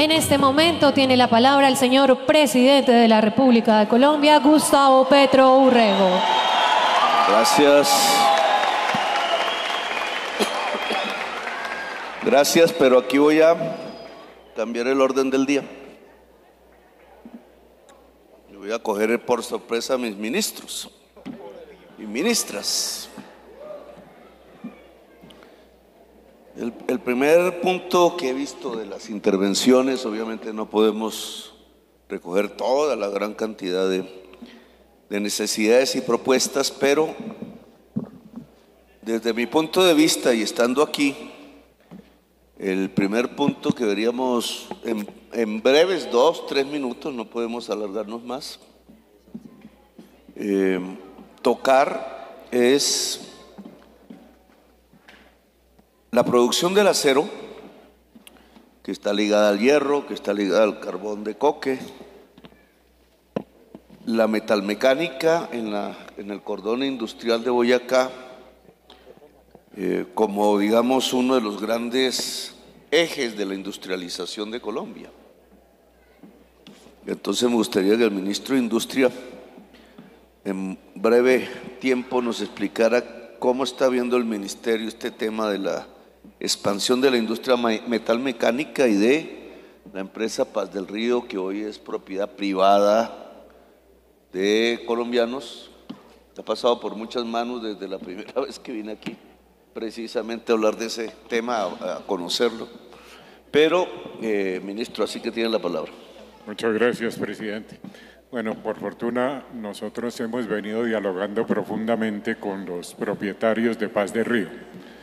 En este momento tiene la palabra el señor presidente de la República de Colombia, Gustavo Petro Urrego. Gracias. Gracias, pero aquí voy a cambiar el orden del día. Yo voy a coger por sorpresa a mis ministros y ministras. El primer punto que he visto de las intervenciones, obviamente no podemos recoger toda la gran cantidad de necesidades y propuestas, pero desde mi punto de vista y estando aquí, el primer punto que deberíamos en breves 2-3 minutos, no podemos alargarnos más, tocar es la producción del acero, que está ligada al hierro, que está ligada al carbón de coque, la metalmecánica en el cordón industrial de Boyacá, como digamos uno de los grandes ejes de la industrialización de Colombia. Entonces me gustaría que el ministro de Industria en breve tiempo nos explicara cómo está viendo el ministerio este tema de la expansión de la industria metalmecánica y de la empresa Paz del Río, que hoy es propiedad privada de colombianos. Ha pasado por muchas manos desde la primera vez que vine aquí, precisamente a hablar de ese tema, a conocerlo. Pero, ministro, así que tiene la palabra. Muchas gracias, presidente. Bueno, por fortuna nosotros hemos venido dialogando profundamente con los propietarios de Paz de Río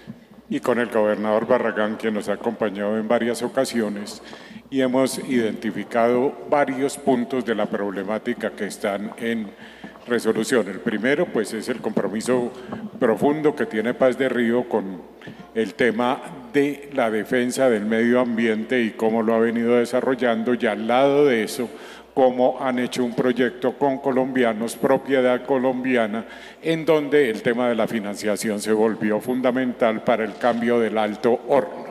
y con el gobernador Barragán, quien nos ha acompañado en varias ocasiones, y hemos identificado varios puntos de la problemática que están en resolución. El primero, pues, es el compromiso profundo que tiene Paz de Río con el tema de la defensa del medio ambiente y cómo lo ha venido desarrollando, y al lado de eso, cómo han hecho un proyecto con colombianos, propiedad colombiana, en donde el tema de la financiación se volvió fundamental para el cambio del alto horno.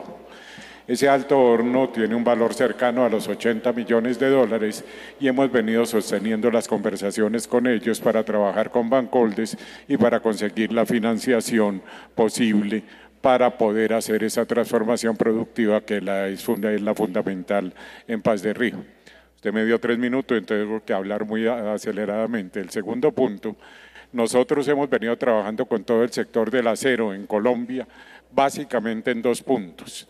Ese alto horno tiene un valor cercano a los 80 millones de dólares y hemos venido sosteniendo las conversaciones con ellos para trabajar con Bancoldes y para conseguir la financiación posible para poder hacer esa transformación productiva que es la fundamental en Paz de Río. Usted me dio 3 minutos, entonces tengo que hablar muy aceleradamente. El segundo punto, nosotros hemos venido trabajando con todo el sector del acero en Colombia, básicamente en 2 puntos.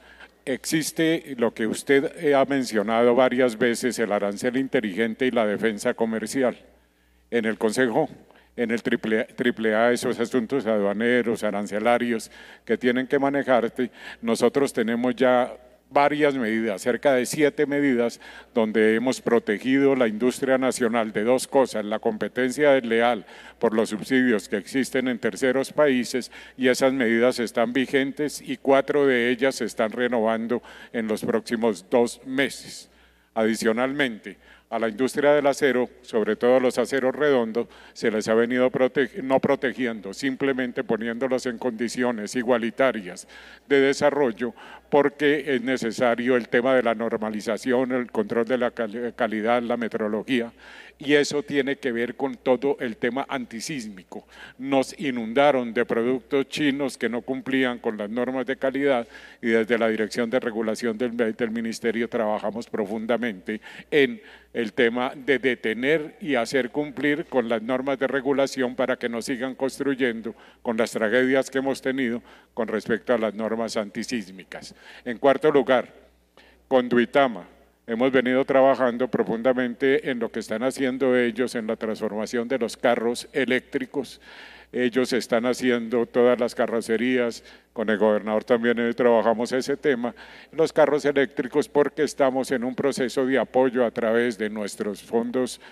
Existe lo que usted ha mencionado varias veces, el arancel inteligente y la defensa comercial. En el Consejo, en el AAA, esos asuntos aduaneros, arancelarios que tienen que manejarse, nosotros tenemos ya varias medidas, cerca de 7 medidas, donde hemos protegido la industria nacional de 2 cosas: la competencia desleal por los subsidios que existen en terceros países, y esas medidas están vigentes y 4 de ellas se están renovando en los próximos 2 meses. Adicionalmente, a la industria del acero, sobre todo los aceros redondos, se les ha venido no protegiendo, simplemente poniéndolos en condiciones igualitarias de desarrollo, porque es necesario el tema de la normalización, el control de la calidad, la metrología, y eso tiene que ver con todo el tema antisísmico. Nos inundaron de productos chinos que no cumplían con las normas de calidad y desde la Dirección de Regulación del Ministerio trabajamos profundamente en el tema de detener y hacer cumplir con las normas de regulación para que no sigan construyendo con las tragedias que hemos tenido con respecto a las normas antisísmicas. En cuarto lugar, con Duitama hemos venido trabajando profundamente en lo que están haciendo ellos en la transformación de los carros eléctricos. Ellos están haciendo todas las carrocerías, con el gobernador también trabajamos ese tema, los carros eléctricos, porque estamos en un proceso de apoyo a través de nuestros fondos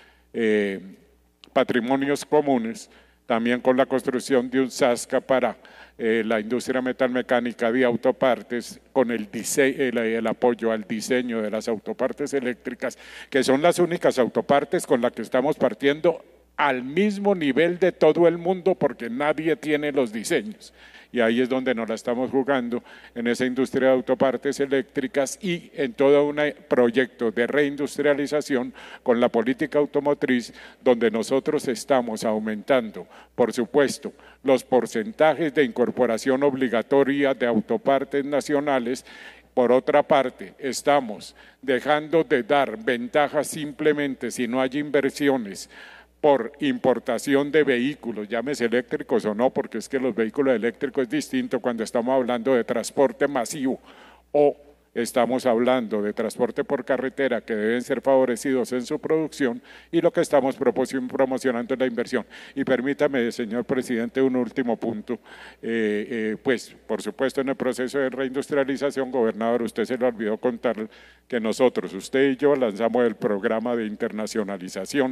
patrimonios comunes, también con la construcción de un SASCA para la industria metalmecánica de autopartes, con el apoyo al diseño de las autopartes eléctricas, que son las únicas autopartes con las que estamos partiendo al mismo nivel de todo el mundo porque nadie tiene los diseños. Y ahí es donde nos la estamos jugando, en esa industria de autopartes eléctricas y en todo un proyecto de reindustrialización con la política automotriz, donde nosotros estamos aumentando, por supuesto, los porcentajes de incorporación obligatoria de autopartes nacionales. Por otra parte, estamos dejando de dar ventajas simplemente si no hay inversiones por importación de vehículos, llámese eléctricos o no, porque es que los vehículos eléctricos es distinto cuando estamos hablando de transporte masivo o estamos hablando de transporte por carretera que deben ser favorecidos en su producción y lo que estamos promocionando es la inversión. Y permítame, señor presidente, un último punto, pues por supuesto en el proceso de reindustrialización, gobernador, usted se le olvidó contar que nosotros, usted y yo, lanzamos el programa de internacionalización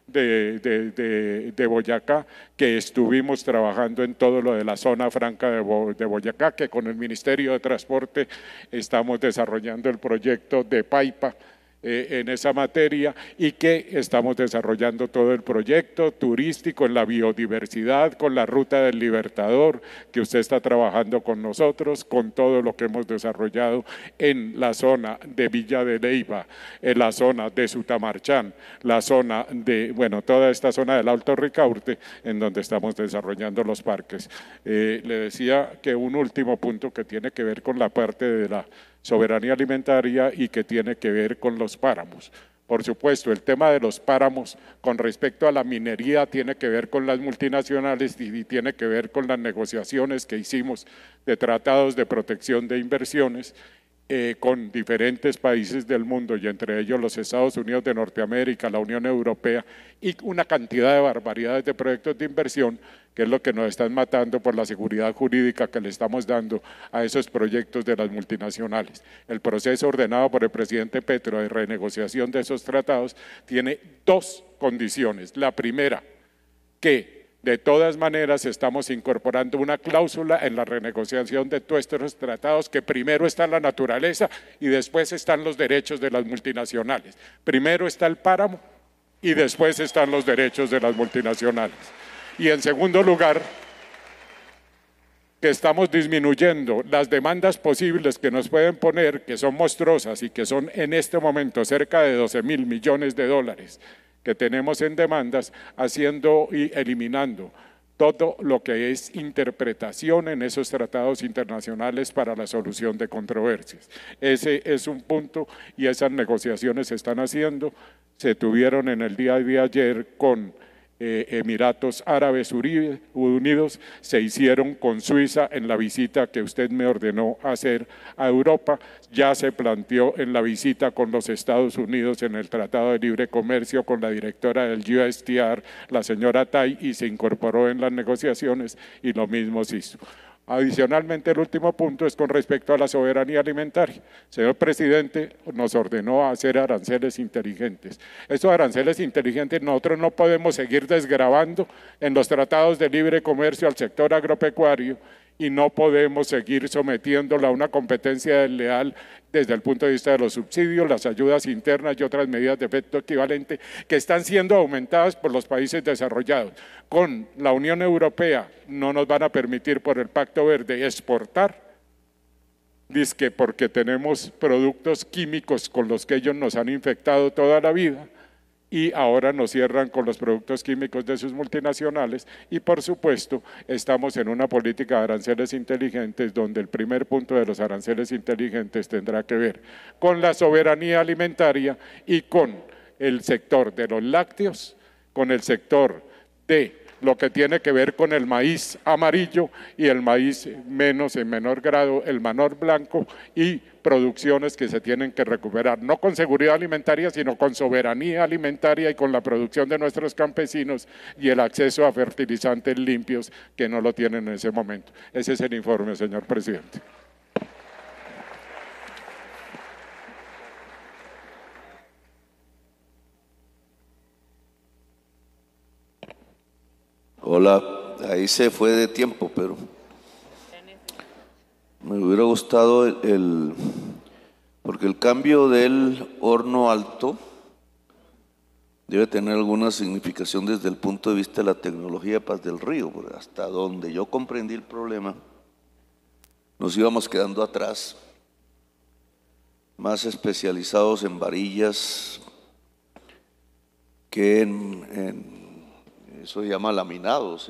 de Boyacá, que estuvimos trabajando en todo lo de la zona franca de Boyacá, que con el Ministerio de Transporte estamos desarrollando el proyecto de Paipa en esa materia y que estamos desarrollando todo el proyecto turístico en la biodiversidad, con la Ruta del Libertador, que usted está trabajando con nosotros, con todo lo que hemos desarrollado en la zona de Villa de Leyva, en la zona de Sutamarchán, la zona de, bueno, toda esta zona del Alto Ricaurte, en donde estamos desarrollando los parques. Le decía que un último punto que tiene que ver con la parte de la soberanía alimentaria y que tiene que ver con los páramos. Por supuesto, el tema de los páramos con respecto a la minería tiene que ver con las multinacionales y tiene que ver con las negociaciones que hicimos de tratados de protección de inversiones con diferentes países del mundo y entre ellos los Estados Unidos de Norteamérica, la Unión Europea y una cantidad de barbaridades de proyectos de inversión que es lo que nos están matando por la seguridad jurídica que le estamos dando a esos proyectos de las multinacionales. El proceso ordenado por el presidente Petro de renegociación de esos tratados tiene dos condiciones. La primera, que de todas maneras estamos incorporando una cláusula en la renegociación de todos estos tratados que primero está la naturaleza y después están los derechos de las multinacionales. Primero está el páramo y después están los derechos de las multinacionales. Y en segundo lugar, que estamos disminuyendo las demandas posibles que nos pueden poner, que son monstruosas y que son en este momento cerca de 12.000 millones de dólares que tenemos en demandas, haciendo y eliminando todo lo que es interpretación en esos tratados internacionales para la solución de controversias. Ese es un punto y esas negociaciones se están haciendo, se tuvieron en el día de ayer con Emiratos Árabes Unidos, se hicieron con Suiza en la visita que usted me ordenó hacer a Europa, ya se planteó en la visita con los Estados Unidos en el Tratado de Libre Comercio con la directora del USTR, la señora Tai, y se incorporó en las negociaciones y lo mismo se hizo. Adicionalmente, el último punto es con respecto a la soberanía alimentaria. Señor presidente, nos ordenó hacer aranceles inteligentes. Estos aranceles inteligentes nosotros no podemos seguir desgravando en los tratados de libre comercio al sector agropecuario y no podemos seguir sometiéndolo a una competencia desleal desde el punto de vista de los subsidios, las ayudas internas y otras medidas de efecto equivalente que están siendo aumentadas por los países desarrollados. Con la Unión Europea no nos van a permitir por el Pacto Verde exportar, dizque porque tenemos productos químicos con los que ellos nos han infectado toda la vida, y ahora nos cierran con los productos químicos de sus multinacionales y por supuesto estamos en una política de aranceles inteligentes donde el primer punto de los aranceles inteligentes tendrá que ver con la soberanía alimentaria y con el sector de los lácteos, con el sector de lo que tiene que ver con el maíz amarillo y el maíz menos, en menor grado, el manor blanco y producciones que se tienen que recuperar, no con seguridad alimentaria, sino con soberanía alimentaria y con la producción de nuestros campesinos y el acceso a fertilizantes limpios que no lo tienen en ese momento. Ese es el informe, señor presidente. Hola, ahí se fue de tiempo, pero me hubiera gustado porque el cambio del horno alto debe tener alguna significación desde el punto de vista de la tecnología de Paz del Río, porque hasta donde yo comprendí el problema, nos íbamos quedando atrás, más especializados en varillas que eso se llama laminados,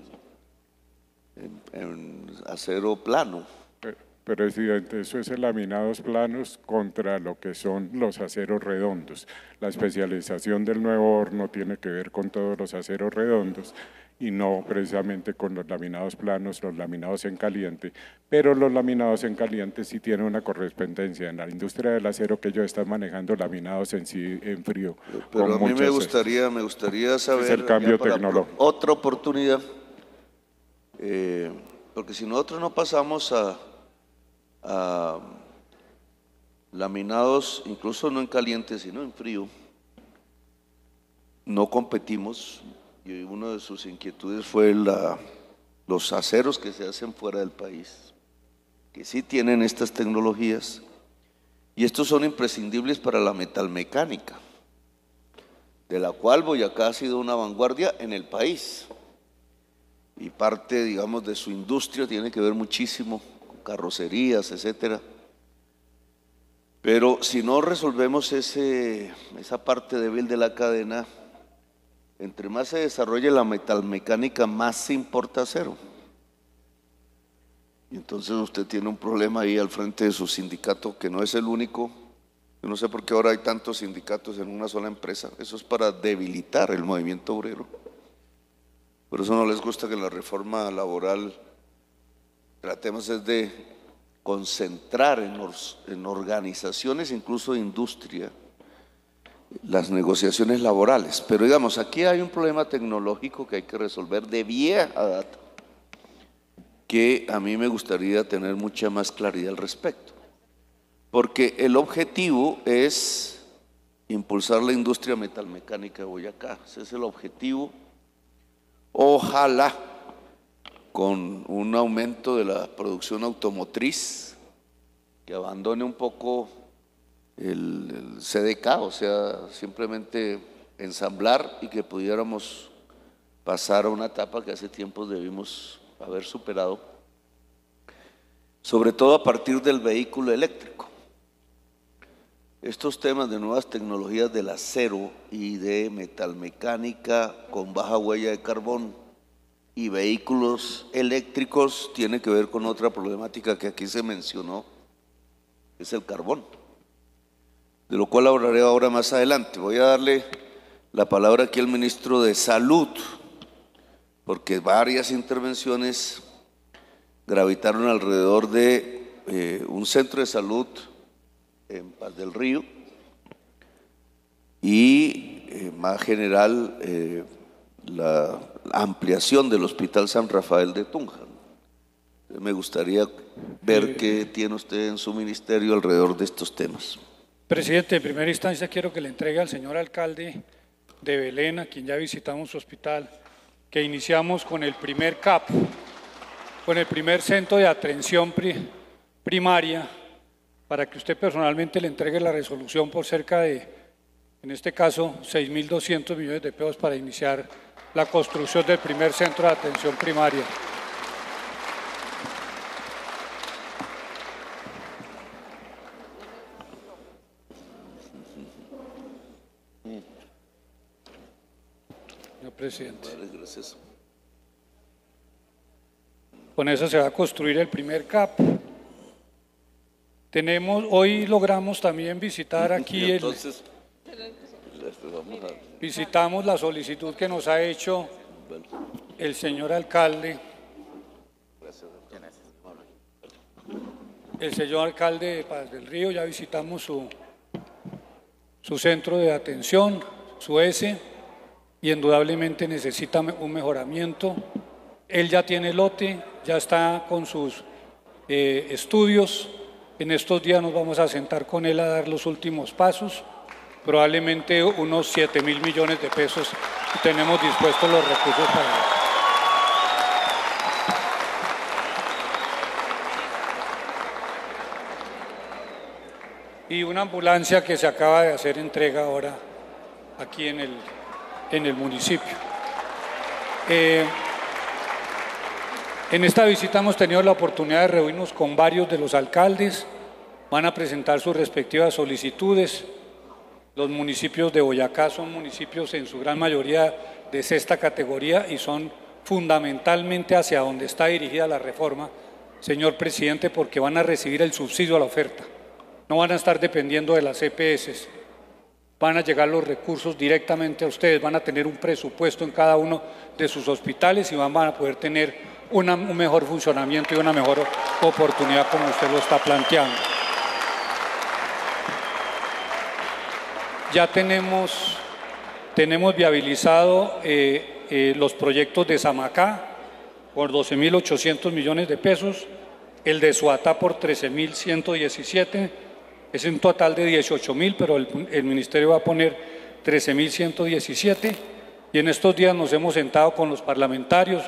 en acero plano. Presidente, eso es el laminados planos contra lo que son los aceros redondos. La especialización del nuevo horno tiene que ver con todos los aceros redondos y no precisamente con los laminados planos, los laminados en caliente, pero los laminados en caliente sí tienen una correspondencia en la industria del acero, que ellos están manejando laminados en frío. Pero a mí me gustaría saber, es el cambio tecnológico. Otra oportunidad, porque si nosotros no pasamos a laminados, incluso no en caliente, sino en frío, no competimos. Y una de sus inquietudes fue los aceros que se hacen fuera del país, que sí tienen estas tecnologías, y estos son imprescindibles para la metalmecánica, de la cual Boyacá ha sido una vanguardia en el país, y parte, digamos, de su industria tiene que ver muchísimo con carrocerías, etcétera. Pero si no resolvemos esa parte débil de la cadena, entre más se desarrolle la metalmecánica, más se importa acero. Y entonces usted tiene un problema ahí al frente de su sindicato, que no es el único. Yo no sé por qué ahora hay tantos sindicatos en una sola empresa. Eso es para debilitar el movimiento obrero. Por eso no les gusta que en la reforma laboral tratemos es de concentrar en organizaciones, incluso de industria, las negociaciones laborales. Pero digamos, aquí hay un problema tecnológico que hay que resolver de vieja data, que a mí me gustaría tener mucha más claridad al respecto, porque el objetivo es impulsar la industria metalmecánica de Boyacá. Ese es el objetivo. Ojalá con un aumento de la producción automotriz que abandone un poco el CDK, o sea, simplemente ensamblar, y que pudiéramos pasar a una etapa que hace tiempo debimos haber superado, sobre todo a partir del vehículo eléctrico. Estos temas de nuevas tecnologías del acero y de metalmecánica con baja huella de carbón y vehículos eléctricos tiene que ver con otra problemática que aquí se mencionó, es el carbón, de lo cual hablaré ahora más adelante. Voy a darle la palabra aquí al ministro de Salud, porque varias intervenciones gravitaron alrededor de un centro de salud en Paz del Río y más general la ampliación del Hospital San Rafael de Tunja. Me gustaría ver qué tiene usted en su ministerio alrededor de estos temas. Presidente, en primera instancia quiero que le entregue al señor alcalde de Belén, a quien ya visitamos su hospital, que iniciamos con el primer CAP, con el primer centro de atención primaria, para que usted personalmente le entregue la resolución por cerca de, en este caso, 6.200 millones de pesos para iniciar la construcción del primer centro de atención primaria. Señor presidente. Vale, gracias. Con eso se va a construir el primer CAP. Hoy logramos también visitar aquí visitamos la solicitud que nos ha hecho el señor alcalde. El señor alcalde de Paz del Río, ya visitamos su centro de atención, su ESE, y indudablemente necesita un mejoramiento. Él ya tiene lote, ya está con sus estudios. En estos días nos vamos a sentar con él a dar los últimos pasos, probablemente unos 7.000 millones de pesos, y tenemos dispuestos los recursos para él. Y una ambulancia que se acaba de hacer entrega ahora aquí en el municipio. En esta visita hemos tenido la oportunidad de reunirnos con varios de los alcaldes, van a presentar sus respectivas solicitudes. Los municipios de Boyacá son municipios en su gran mayoría de sexta categoría y son fundamentalmente hacia donde está dirigida la reforma, señor presidente, porque van a recibir el subsidio a la oferta, no van a estar dependiendo de las EPS, van a llegar los recursos directamente a ustedes, van a tener un presupuesto en cada uno de sus hospitales y van a poder tener un mejor funcionamiento y una mejor oportunidad como usted lo está planteando. Ya tenemos viabilizado los proyectos de Samacá por 12.800 millones de pesos, el de Suatá por 13.117, es un total de 18.000, pero el Ministerio va a poner 13.117, y en estos días nos hemos sentado con los parlamentarios,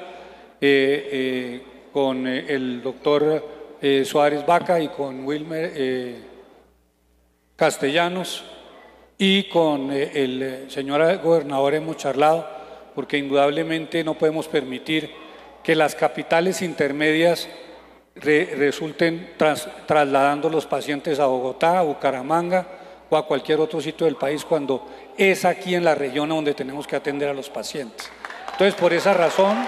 con el doctor Suárez Vaca y con Wilmer Castellanos, y con el señor gobernador hemos charlado, porque indudablemente no podemos permitir que las capitales intermedias resulten trasladando los pacientes a Bogotá, a Bucaramanga o a cualquier otro sitio del país, cuando es aquí en la región donde tenemos que atender a los pacientes. Entonces, por esa razón,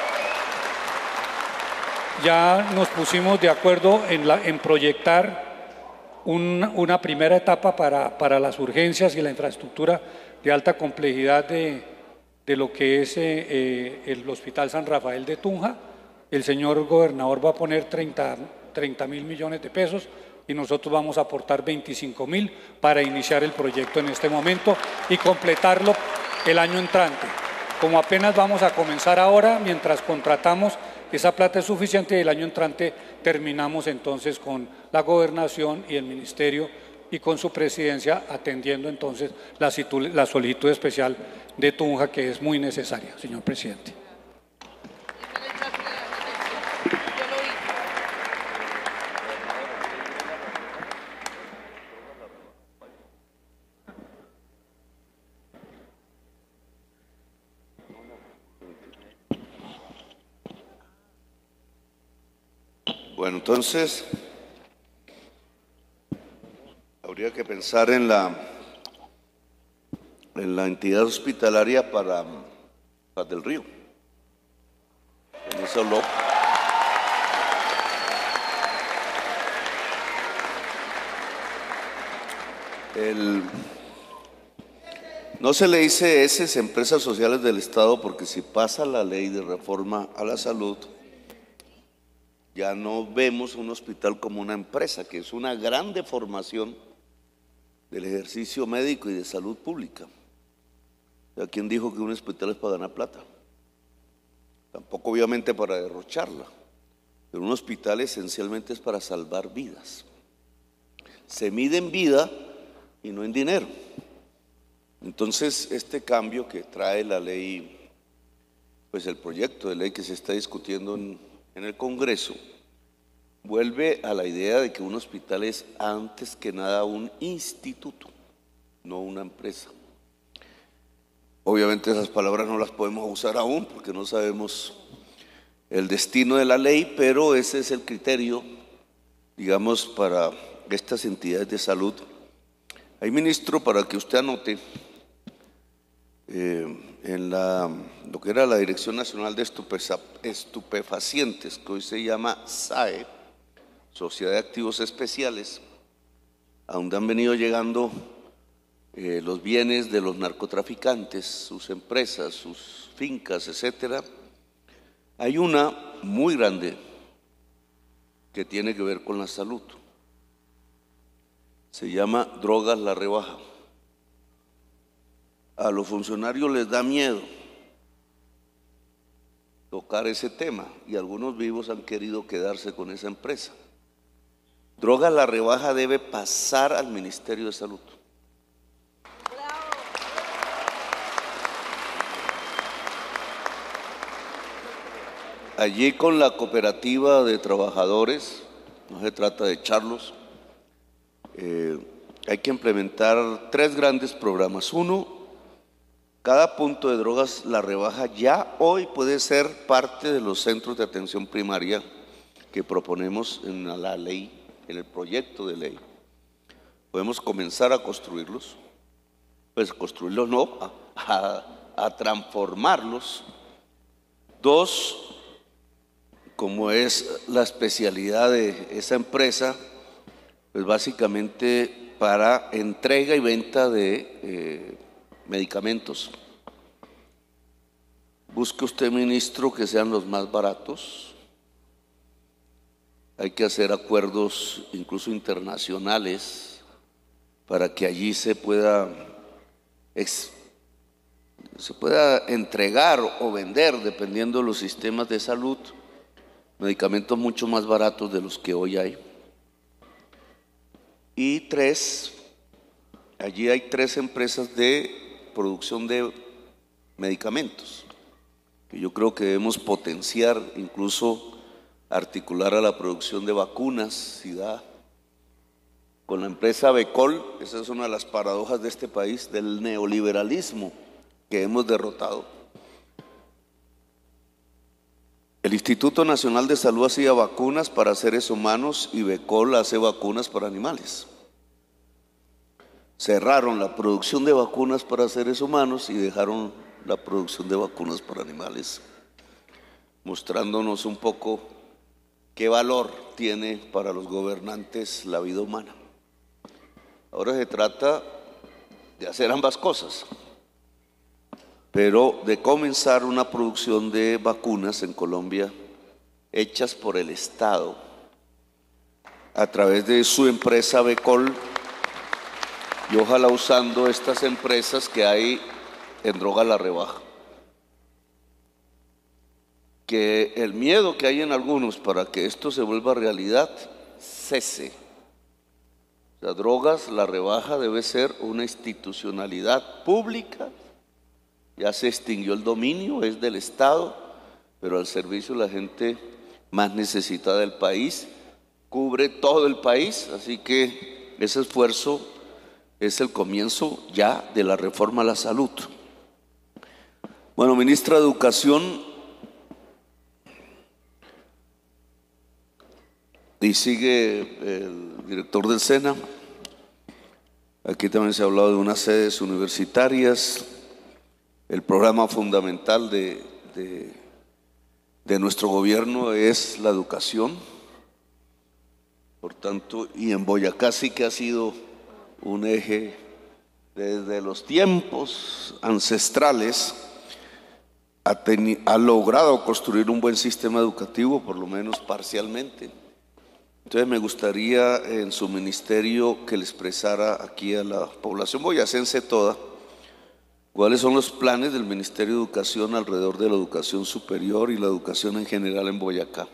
ya nos pusimos de acuerdo en proyectar una primera etapa para las urgencias y la infraestructura de alta complejidad de lo que es el Hospital San Rafael de Tunja. El señor gobernador va a poner 30.000 millones de pesos y nosotros vamos a aportar 25.000 para iniciar el proyecto en este momento y completarlo el año entrante. Como apenas vamos a comenzar ahora, mientras contratamos, esa plata es suficiente y el año entrante terminamos entonces con la gobernación y el ministerio y con su presidencia atendiendo entonces la solicitud especial de Tunja, que es muy necesaria, señor presidente. Bueno, entonces habría que pensar en la entidad hospitalaria para Paz del Río. En eso no se le dice esas empresas sociales del Estado, porque si pasa la ley de reforma a la salud, ya no vemos un hospital como una empresa, que es una gran deformación del ejercicio médico y de salud pública. ¿A quién dijo que un hospital es para ganar plata? Tampoco obviamente para derrocharla, pero un hospital esencialmente es para salvar vidas. Se mide en vida y no en dinero. Entonces, este cambio que trae la ley, pues el proyecto de ley que se está discutiendo en el Congreso, vuelve a la idea de que un hospital es antes que nada un instituto, no una empresa. Obviamente esas palabras no las podemos usar aún porque no sabemos el destino de la ley, pero ese es el criterio, digamos, para estas entidades de salud. Hay, ministro, para que usted anote, en lo que era la Dirección Nacional de Estupefacientes, que hoy se llama SAE, Sociedad de Activos Especiales, a donde han venido llegando los bienes de los narcotraficantes, sus empresas, sus fincas, etcétera. Hay una muy grande que tiene que ver con la salud. Se llama Drogas La Rebaja. A los funcionarios les da miedo tocar ese tema y algunos vivos han querido quedarse con esa empresa. Drogas La Rebaja debe pasar al Ministerio de Salud. Allí con la cooperativa de trabajadores, no se trata de echarlos, hay que implementar 3 grandes programas. Uno, Cada punto de drogas, la rebaja ya hoy puede ser parte de los centros de atención primaria que proponemos en la ley, en el proyecto de ley. Podemos comenzar a construirlos, pues construirlos no, a transformarlos. Dos, como es la especialidad de esa empresa, pues básicamente para entrega y venta de medicamentos. Busque usted, ministro, que sean los más baratos. Hay que hacer acuerdos incluso internacionales para que allí se pueda entregar o vender, dependiendo de los sistemas de salud, medicamentos mucho más baratos de los que hoy hay. Y tres, allí hay 3 empresas de producción de medicamentos que yo creo que debemos potenciar, incluso articular a la producción de vacunas, SIDA, con la empresa Becol. Esa es una de las paradojas de este país, del neoliberalismo que hemos derrotado. El Instituto Nacional de Salud hacía vacunas para seres humanos y Becol hace vacunas para animales. Cerraron la producción de vacunas para seres humanos y dejaron la producción de vacunas para animales, mostrándonos un poco qué valor tiene para los gobernantes la vida humana. Ahora se trata de hacer ambas cosas, pero de comenzar una producción de vacunas en Colombia hechas por el Estado a través de su empresa Becol, y ojalá usando estas empresas que hay en Droga la Rebaja. Que el miedo que hay en algunos para que esto se vuelva realidad cese. O sea, Drogas la Rebaja debe ser una institucionalidad pública. Ya se extinguió el dominio, es del Estado, pero al servicio de la gente más necesitada del país, cubre todo el país, así que ese esfuerzo es el comienzo ya de la reforma a la salud. Bueno, ministra de Educación, y sigue el director del SENA. Aquí también se ha hablado de unas sedes universitarias. El programa fundamental de nuestro gobierno es la educación. Por tanto, y en Boyacá sí que ha sido un eje desde los tiempos ancestrales. Ha logrado construir un buen sistema educativo, por lo menos parcialmente. Entonces me gustaría en su ministerio que le expresara aquí a la población boyacense toda cuáles son los planes del Ministerio de Educación alrededor de la educación superior y la educación en general en Boyacá.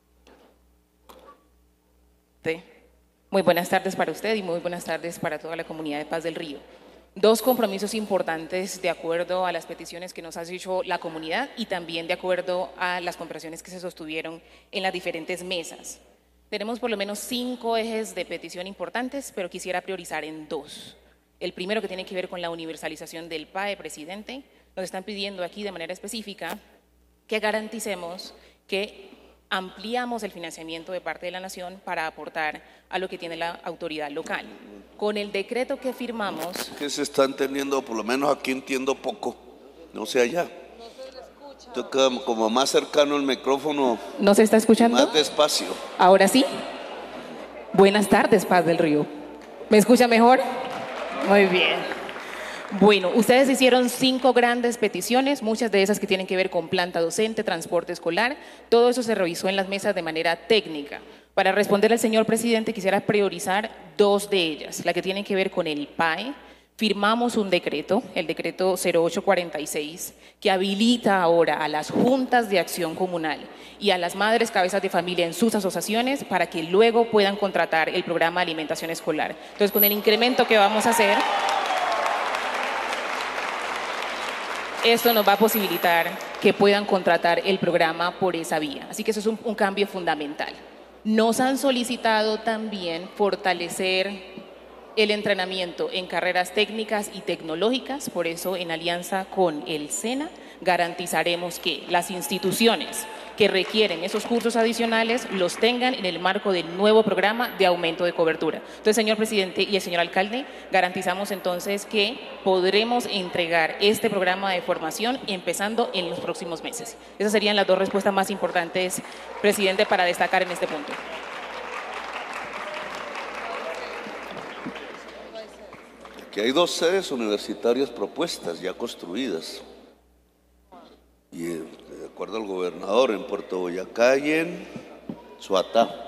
Muy buenas tardes para usted y muy buenas tardes para toda la comunidad de Paz del Río. 2 compromisos importantes de acuerdo a las peticiones que nos ha hecho la comunidad y también de acuerdo a las conversaciones que se sostuvieron en las diferentes mesas. Tenemos por lo menos 5 ejes de petición importantes, pero quisiera priorizar en 2. El primero, que tiene que ver con la universalización del PAE, presidente. Nos están pidiendo aquí de manera específica que garanticemos que ampliamos el financiamiento de parte de la Nación para aportar a lo que tiene la autoridad local. Con el decreto que firmamos… ¿Qué se está entendiendo? Por lo menos aquí entiendo poco, no sé allá. Toca como más cercano el micrófono. ¿No se está escuchando? Más despacio. ¿Ahora sí? Buenas tardes, Paz del Río. ¿Me escucha mejor? Muy bien. Bueno, ustedes hicieron 5 grandes peticiones, muchas de esas que tienen que ver con planta docente, transporte escolar. Todo eso se revisó en las mesas de manera técnica. Para responder al señor presidente, quisiera priorizar 2 de ellas. La que tiene que ver con el PAE. Firmamos un decreto, el decreto 0846, que habilita ahora a las juntas de acción comunal y a las madres cabezas de familia en sus asociaciones para que luego puedan contratar el programa de alimentación escolar. Entonces, con el incremento que vamos a hacer, esto nos va a posibilitar que puedan contratar el programa por esa vía. Así que eso es un cambio fundamental. Nos han solicitado también fortalecer el entrenamiento en carreras técnicas y tecnológicas. Por eso, en alianza con el SENA, garantizaremos que las instituciones que requieren esos cursos adicionales los tengan en el marco del nuevo programa de aumento de cobertura. Entonces, señor presidente y el señor alcalde, garantizamos entonces que podremos entregar este programa de formación empezando en los próximos meses. Esas serían las dos respuestas más importantes, presidente, para destacar en este punto. Aquí hay 2 sedes universitarias propuestas, ya construidas. Y de acuerdo al gobernador, en Puerto Boyacá y en Suatá.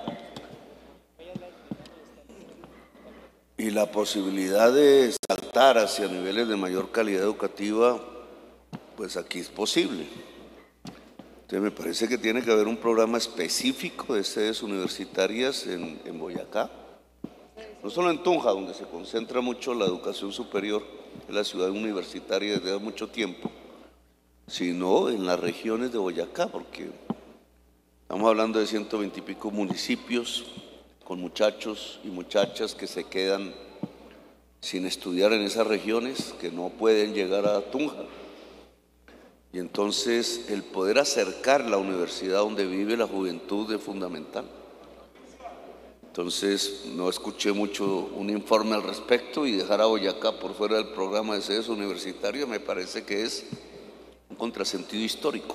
Y la posibilidad de saltar hacia niveles de mayor calidad educativa, pues aquí es posible. Entonces me parece que tiene que haber un programa específico de sedes universitarias en Boyacá. No solo en Tunja, donde se concentra mucho la educación superior, en la ciudad universitaria desde hace mucho tiempo, sino en las regiones de Boyacá, porque estamos hablando de 120 y pico municipios con muchachos y muchachas que se quedan sin estudiar en esas regiones, que no pueden llegar a Tunja. Y entonces el poder acercar la universidad donde vive la juventud es fundamental. Entonces no escuché mucho un informe al respecto, y dejar a Boyacá por fuera del programa de sedes universitarias me parece que es un contrasentido histórico.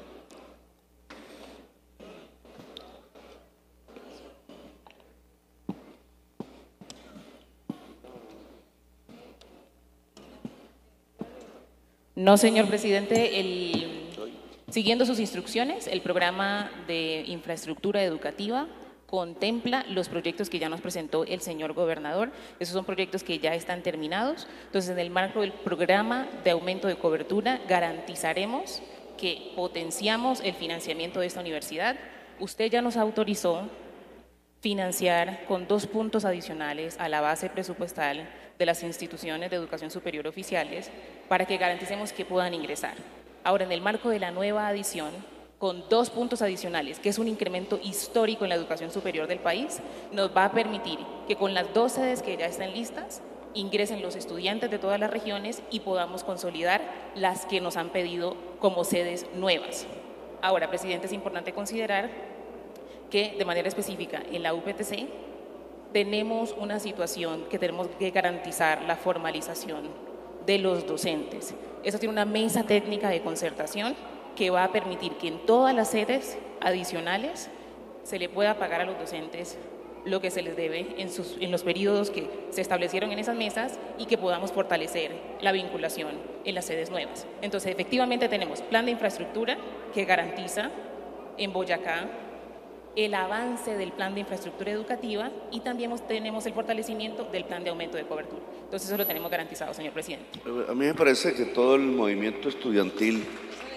No, señor presidente, siguiendo sus instrucciones, el programa de infraestructura educativa contempla los proyectos que ya nos presentó el señor gobernador. Esos son proyectos que ya están terminados. Entonces, en el marco del programa de aumento de cobertura, garantizaremos que potenciamos el financiamiento de esta universidad. Usted ya nos autorizó financiar con 2 puntos adicionales a la base presupuestal de las instituciones de educación superior oficiales para que garanticemos que puedan ingresar. Ahora, en el marco de la nueva adición, con 2 puntos adicionales, que es un incremento histórico en la educación superior del país, nos va a permitir que con las 2 sedes que ya están listas, ingresen los estudiantes de todas las regiones y podamos consolidar las que nos han pedido como sedes nuevas. Ahora, presidente, es importante considerar que de manera específica en la UPTC tenemos una situación que tenemos que garantizar la formalización de los docentes. Eso tiene una mesa técnica de concertación que va a permitir que en todas las sedes adicionales se le pueda pagar a los docentes lo que se les debe en los periodos que se establecieron en esas mesas, y que podamos fortalecer la vinculación en las sedes nuevas. Entonces, efectivamente tenemos plan de infraestructura que garantiza en Boyacá el avance del plan de infraestructura educativa, y también tenemos el fortalecimiento del plan de aumento de cobertura. Entonces, eso lo tenemos garantizado, señor presidente. A mí me parece que todo el movimiento estudiantil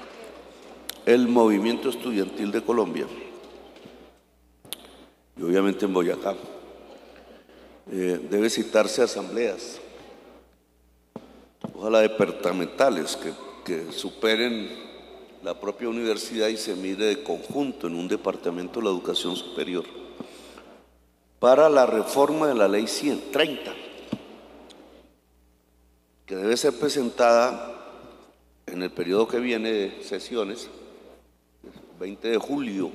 de Colombia, y obviamente en Boyacá, debe citarse asambleas, ojalá departamentales, que superen la propia universidad y se mire de conjunto en un departamento de la educación superior, para la reforma de la ley 130, que debe ser presentada en el periodo que viene de sesiones, 20 de julio,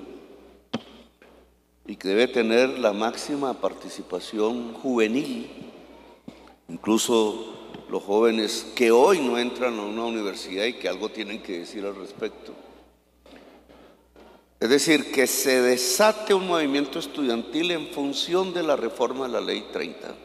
y que debe tener la máxima participación juvenil, incluso los jóvenes que hoy no entran a una universidad y que algo tienen que decir al respecto. Es decir, que se desate un movimiento estudiantil en función de la reforma de la ley 30,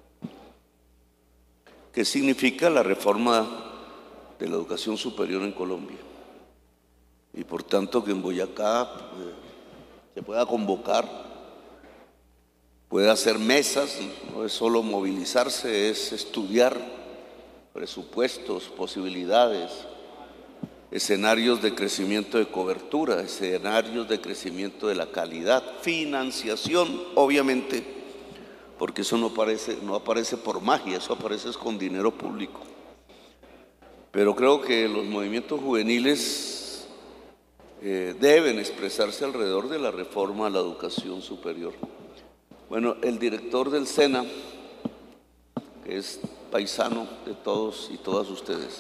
que significa la reforma de la educación superior en Colombia. Y por tanto que en Boyacá se pueda convocar, pueda hacer mesas, no es solo movilizarse, es estudiar presupuestos, posibilidades, escenarios de crecimiento de cobertura, escenarios de crecimiento de la calidad, financiación, obviamente, porque eso no aparece por magia, eso aparece con dinero público. Pero creo que los movimientos juveniles deben expresarse alrededor de la reforma a la educación superior. Bueno, el director del SENA que es paisano de todos y todas ustedes.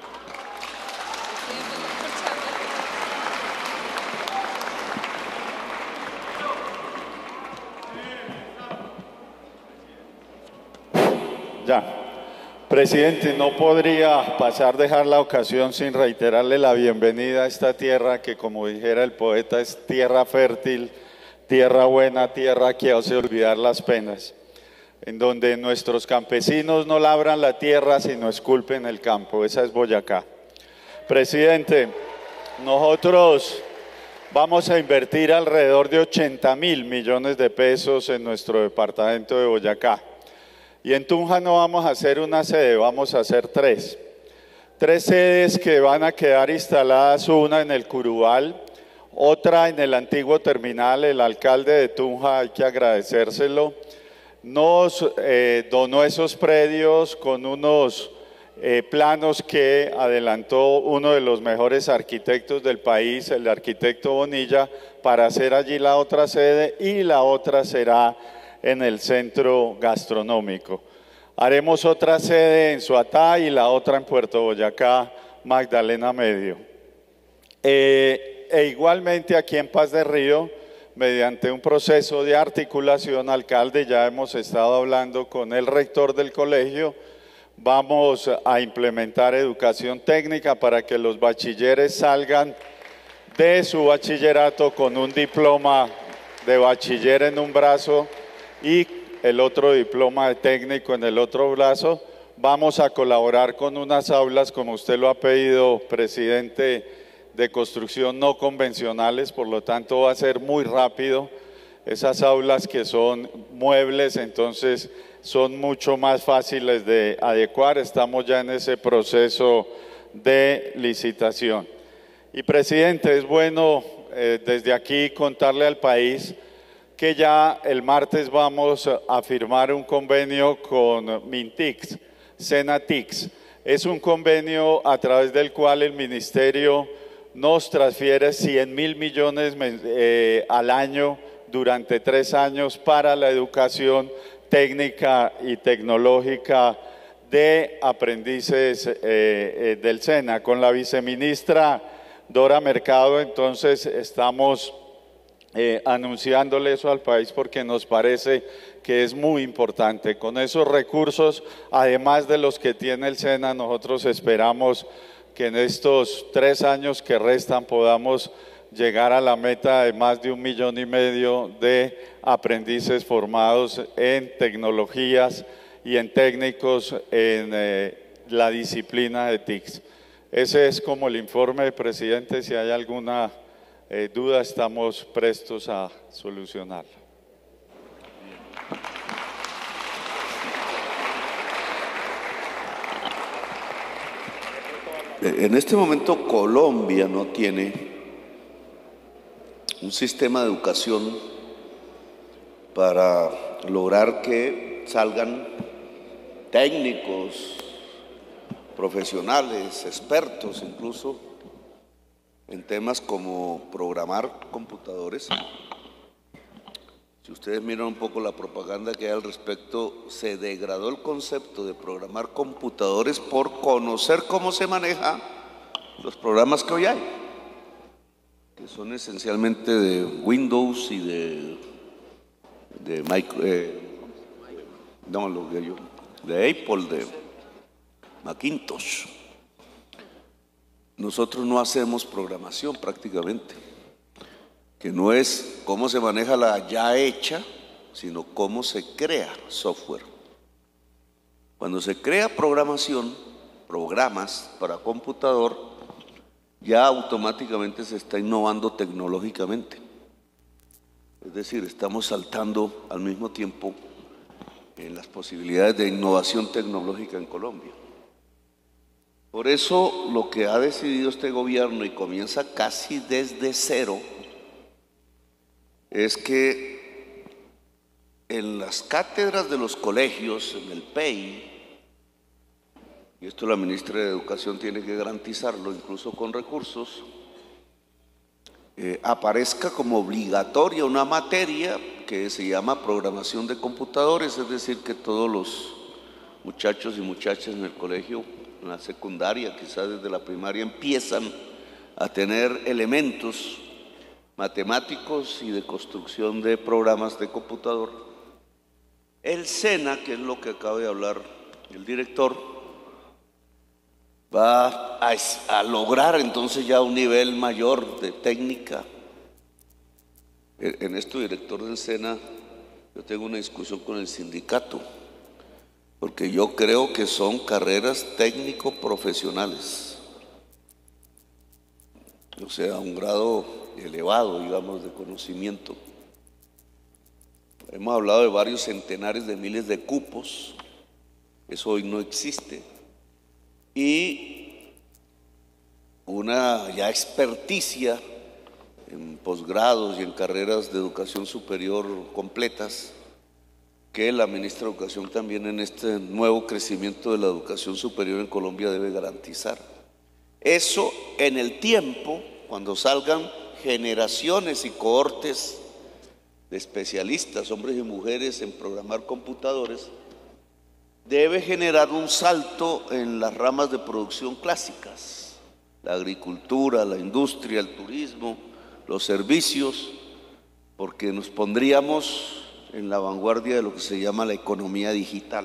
Ya. Presidente, no podría dejar la ocasión sin reiterarle la bienvenida a esta tierra que, como dijera el poeta, es tierra fértil, tierra buena, tierra que hace olvidar las penas, en donde nuestros campesinos no labran la tierra sino esculpen el campo. Esa es Boyacá. Presidente, nosotros vamos a invertir alrededor de 80.000 millones de pesos en nuestro departamento de Boyacá. Y en Tunja no vamos a hacer una sede, vamos a hacer tres. Tres sedes que van a quedar instaladas, una en el Curubal, otra en el antiguo terminal. El alcalde de Tunja, hay que agradecérselo, nos donó esos predios con unos planos que adelantó uno de los mejores arquitectos del país, el arquitecto Bonilla, para hacer allí la otra sede, y la otra será en el centro gastronómico. Haremos otra sede en Suatá y la otra en Puerto Boyacá, Magdalena Medio. Igualmente aquí en Paz de Río, mediante un proceso de articulación, alcalde, ya hemos estado hablando con el rector del colegio, vamos a implementar educación técnica para que los bachilleres salgan de su bachillerato con un diploma de bachiller en un brazo y el otro diploma de técnico en el otro brazo. Vamos a colaborar con unas aulas, como usted lo ha pedido, presidente, de construcción no convencionales, por lo tanto va a ser muy rápido. Esas aulas que son muebles, entonces son mucho más fáciles de adecuar. Estamos ya en ese proceso de licitación. Y presidente, es bueno desde aquí contarle al país que ya el martes vamos a firmar un convenio con Mintix, Senatix. Es un convenio a través del cual el ministerio nos transfiere 100.000 millones al año durante 3 años para la educación técnica y tecnológica de aprendices del SENA. Con la viceministra Dora Mercado, entonces estamos anunciándole eso al país porque nos parece que es muy importante. Con esos recursos, además de los que tiene el SENA, nosotros esperamos que en estos 3 años que restan podamos llegar a la meta de más de 1,5 millones de aprendices formados en tecnologías y en técnicos en la disciplina de TICS. Ese es como el informe, presidente. Si hay alguna duda, estamos prestos a solucionarla. En este momento Colombia no tiene un sistema de educación para lograr que salgan técnicos, profesionales, expertos incluso en temas como programar computadores. Si ustedes miran un poco la propaganda que hay al respecto, se degradó el concepto de programar computadores por conocer cómo se manejan los programas que hoy hay, que son esencialmente de Windows y de Apple, de Macintosh. Nosotros no hacemos programación prácticamente, que no es cómo se maneja la ya hecha, sino cómo se crea software. Cuando se crea programación, programas para computador, ya automáticamente se está innovando tecnológicamente. Es decir, estamos saltando al mismo tiempo en las posibilidades de innovación tecnológica en Colombia. Por eso lo que ha decidido este gobierno, y comienza casi desde cero, es que en las cátedras de los colegios, en el PEI, y esto la ministra de Educación tiene que garantizarlo, incluso con recursos, aparezca como obligatoria una materia que se llama programación de computadores, es decir, que todos los muchachos y muchachas en el colegio, en la secundaria, quizás desde la primaria, empiezan a tener elementos matemáticos y de construcción de programas de computador. El SENA, que es lo que acaba de hablar el director, va a lograr entonces ya un nivel mayor de técnica. En esto, director del SENA, yo tengo una discusión con el sindicato, porque yo creo que son carreras técnico-profesionales, o sea, a un grado elevado, digamos, de conocimiento. Hemos hablado de varios centenares de miles de cupos, eso hoy no existe, y una ya experticia en posgrados y en carreras de educación superior completas, que la ministra de Educación también en este nuevo crecimiento de la educación superior en Colombia debe garantizar. Eso en el tiempo, cuando salgan generaciones y cohortes de especialistas, hombres y mujeres en programar computadores, debe generar un salto en las ramas de producción clásicas, la agricultura, la industria, el turismo, los servicios, porque nos pondríamos en la vanguardia de lo que se llama la economía digital.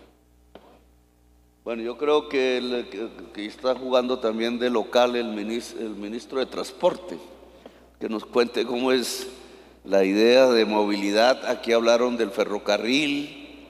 Bueno, yo creo que está jugando también de local el ministro de Transporte, que nos cuente cómo es la idea de movilidad. Aquí hablaron del ferrocarril,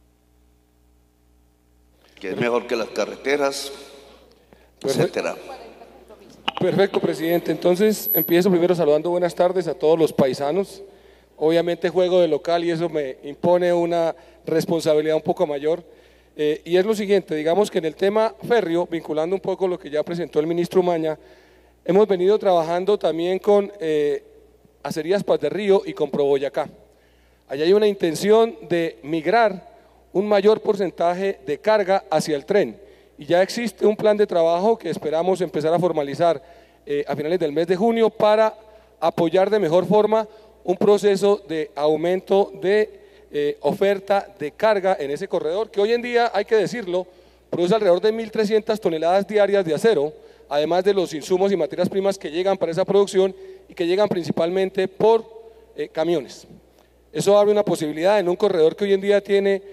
que es mejor que las carreteras, etcétera. Perfecto, presidente. Entonces, empiezo primero saludando buenas tardes a todos los paisanos. Obviamente juego de local y eso me impone una responsabilidad un poco mayor. Y es lo siguiente, digamos que en el tema férreo, vinculando un poco lo que ya presentó el ministro Maña, hemos venido trabajando también con Acerías Paz de Río y con ProBoyacá. Allá hay una intención de migrar un mayor porcentaje de carga hacia el tren y ya existe un plan de trabajo que esperamos empezar a formalizar a finales del mes de junio para apoyar de mejor forma un proceso de aumento de oferta de carga en ese corredor, que hoy en día, hay que decirlo, produce alrededor de 1.300 toneladas diarias de acero, además de los insumos y materias primas que llegan para esa producción y que llegan principalmente por camiones. Eso abre una posibilidad en un corredor que hoy en día tiene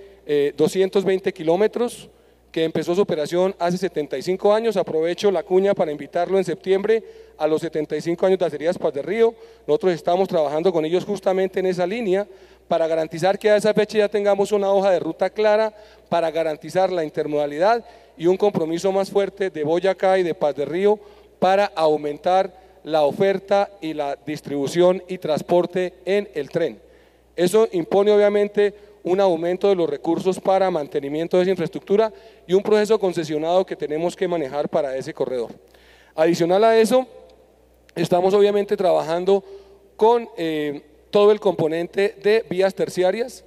220 kilómetros, que empezó su operación hace 75 años, aprovecho la cuña para invitarlo en septiembre a los 75 años de Acerías Paz de Río. Nosotros estamos trabajando con ellos justamente en esa línea para garantizar que a esa fecha ya tengamos una hoja de ruta clara para garantizar la intermodalidad y un compromiso más fuerte de Boyacá y de Paz de Río para aumentar la oferta y la distribución y transporte en el tren. Eso impone obviamente un aumento de los recursos para mantenimiento de esa infraestructura y un proceso concesionado que tenemos que manejar para ese corredor. Adicional a eso, estamos obviamente trabajando con todo el componente de vías terciarias.